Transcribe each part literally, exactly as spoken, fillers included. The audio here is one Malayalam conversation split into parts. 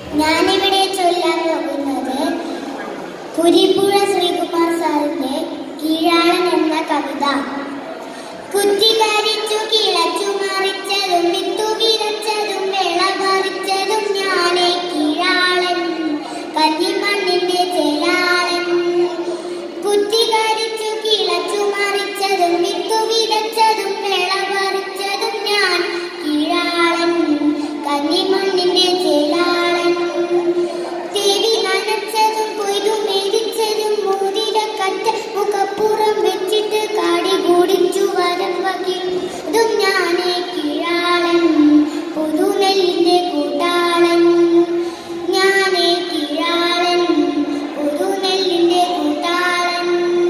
ഞാനിവിടെ ചൊല്ലാൻ പോകുന്നത് കുരിപ്പുഴ ശ്രീകുമാർ സാറിന്റെ കീഴാളൻ എന്ന കവിത. കുത്തിക്കരിച്ചു കിളച്ചു മറിച്ചതും വിത്തു വിതച്ചതും വേള പറിച്ചതും ഞാനേ കീഴാളൻ, കന്നിമണ്ണിന്റെ ചേലാളൻ. കുത്തിക്കരിച്ചു കിളച്ചു മറിച്ചതും വിത്തു വിതച്ചതും വേള പറിച്ചതും ഞാൻ കീഴാളൻ, കന്നിമണ്ണിന്റെ ചേലാളൻ. ദേവി നനച്ചതും കൊയ്തു മേടിച്ചതും മോതിരക്കറ്റ മുഖപ്പുറം വെച്ചിട്ട് കാടി കൂടിച്ചു വരം വകിതും ഞാനേ കീഴാളൻ, പുതുനെല്ലിന്റെ കൂട്ടാളൻ. ഞാനേ കീഴാളൻ, പുതുനെല്ലിന്റെ കൂട്ടാളൻ.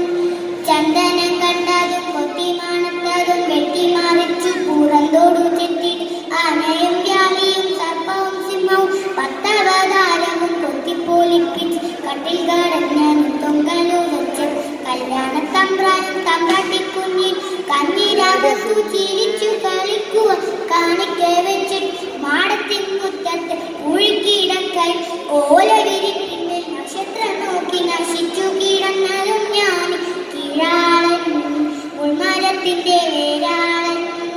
ചന്ദനം കണ്ടതും കൊത്തി മണത്തതും വെട്ടി മറിച്ചു പുറന്തോടു ചെത്തി ആനയും വ്യാലിയും സർപ്പവും സിംഹവും പത്തവതാരവും കൊത്തിപ്പോലിപ്പിച്ച് കട്ടിൽ കടഞ്ഞാനും തൊങ്കലു വെച്ച് കല്യാണത്തമ്പ്രാനും തമ്പ്രാട്ടിക്കുഞ്ഞിൻ കന്നിരാഗസു ചിരിച്ചു കളിക്കുക കാണിക്ക വെച്ചിട്ട് മാടത്തിൻ മുറ്റത്ത് ഉഴുക്കിടക്കൈ ഓല വിരിപ്പിന്മേൽ നക്ഷത്രം നോക്കി നശിച്ചു കിടന്നതും ഞാൻ കീഴാളൻ, ഉൾമരത്തിന്റെ വേരാളൻ.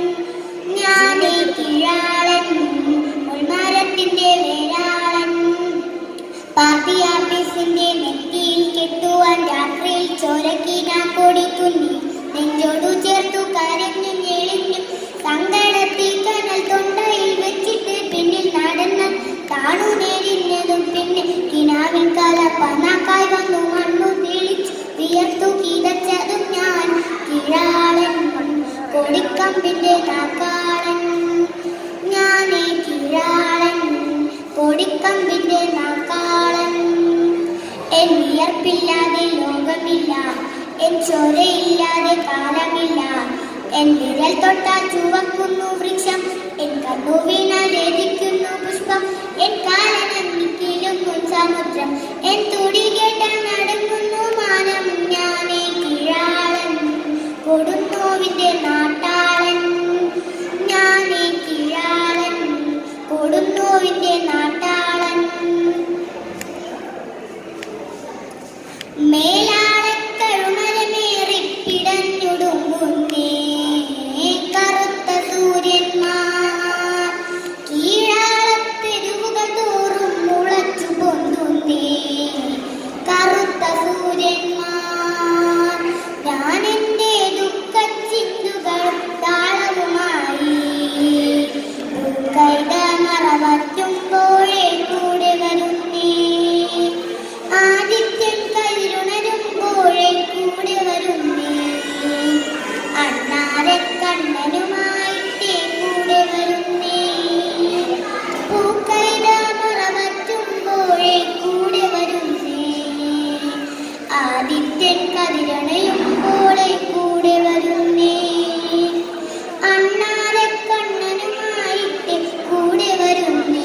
ഞാനേ കീഴാളൻ, ഉൾമരത്തിന്റെ വേരാളൻ. പാർട്ടി ആഫീസിന്റെ നെറ്റിയിൽ കെട്ടുവാൻ രാത്രിയിൽ ചോരക്കിന പൊടിക്കുഞ്ഞി നെഞ്ചോടു ചേർത്തു കരഞ്ഞു ഞെളിഞ്ഞു സങ്കടത്തിൽ കനൽ തൊണ്ടയിൽ വെച്ചിട്ട് പിന്നിൽ നടന്ന കാണു നേരിഞ്ഞതും പിന്നെ കിനാവിൻ കാല പനാക്കായി വന്നു മണ്ണു തെളിച്ചു വിയർത്തു കിതച്ചതും ഞാൻ കീഴാളൻ, കൊടിക്കമ്പിന്റെ നാക്കാളൻ. ഞാനേ കീഴാളൻ, കൊടിക്കമ്പിന്റെ നാക്കാളൻ. എൻ വിയർപ്പില്ലാതെ ലോകമില്ല, എൻ ചോരയില്ലാതെ കാലമില്ല. എൻ വിരൽ തൊട്ടാൽ ചുവക്കുന്നു വൃക്ഷം, എൻ കണ്ണു വീണാൽ രതിക്കുന്നു പുഷ്പം. എൻ കാലനങ്ങിക്കിലുങ്ങും സമുദ്രം, എൻ തുടി കേട്ടാൽ നടക്കുന്നു മാനം. ഞാനേ കീഴാളൻ, കൊടുന്നോവിന്റെ നാട്ടാളൻ. ഞാനേ കീഴാളൻ, കൊടുന്നോവിന്റെ നാട്ടാളൻ. മേലാളക്കഴുമരമേറി പിടഞ്ഞുടുങ്ങുന്നേ കറുത്ത സൂര്യന്മാർ, കീഴാളത്തെരുവുകൾ തോറും മുളച്ചു പൊന്തുന്നേ കറുത്ത സൂര്യന്മാർ. ഞാൻ എന്റെ ദുഃഖച്ചിന്തുകൾ താളവുമായി കൈത മറവറ്റുമ്പോഴേ കൂടെ വരുന്നേ. ആദിത്യൻ കതിരുണരുമ്പോഴേ കൂടെ വരുന്നേ. അണ്ണാരെ കണ്ണനുമായിട്ടേ കൂടെ വരുന്നേ. പൂക്കൈത മറവറ്റുമ്പോഴേ കൂടെ വരുന്നേ. ആദിത്യൻ കതിരണയുമ്പോഴേ കൂടെ വരുന്നേ. അണ്ണാരെ കണ്ണനുമായിട്ട് കൂടെ വരുന്നേ.